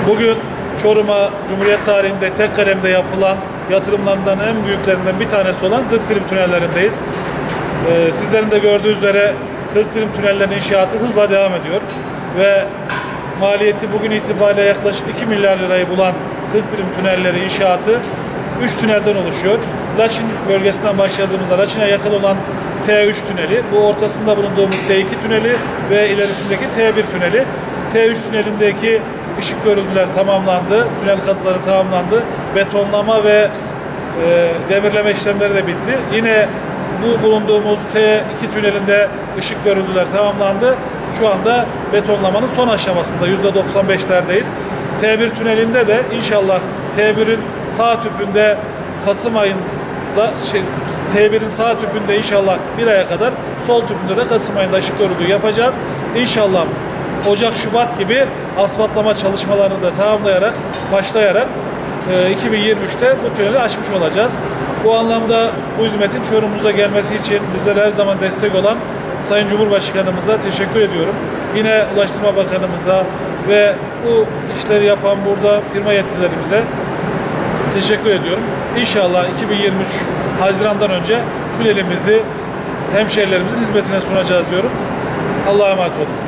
Bugün Çorum'a Cumhuriyet tarihinde tek kalemde yapılan yatırımlarından en büyüklerinden bir tanesi olan Kırkdirim tünellerindeyiz. Sizlerin de gördüğü üzere Kırkdirim tünellerinin inşaatı hızla devam ediyor ve maliyeti bugün itibariyle yaklaşık 2 milyar lirayı bulan Kırkdirim tünelleri inşaatı 3 tünelden oluşuyor. Laçin bölgesinden başladığımızda Laçin'e yakın olan T3 tüneli, bu ortasında bulunduğumuz T2 tüneli ve ilerisindeki T1 tüneli. T3 tünelindeki ışık görüntüler tamamlandı, tünel kazıları tamamlandı, betonlama ve demirleme işlemleri de bitti. Yine bu bulunduğumuz T2 tünelinde ışık görüntüler tamamlandı. Şu anda betonlamanın son aşamasında %95'lerdeyiz. T1 tünelinde de inşallah T1'in sağ tüpünde Kasım ayında T1'in sağ tüpünde inşallah bir aya kadar, sol tüpünde de Kasım ayında ışık görüntüyü yapacağız. İnşallah Ocak, Şubat gibi asfaltlama çalışmalarını da tamamlayarak, başlayarak 2023'te bu tüneli açmış olacağız. Bu anlamda bu hizmetin Çorum'umuza gelmesi için bizlere her zaman destek olan Sayın Cumhurbaşkanımıza teşekkür ediyorum. Yine Ulaştırma Bakanımıza ve bu işleri yapan burada firma yetkililerimize teşekkür ediyorum. İnşallah 2023 Haziran'dan önce tünelimizi hemşehrilerimizin hizmetine sunacağız diyorum. Allah'a emanet olun.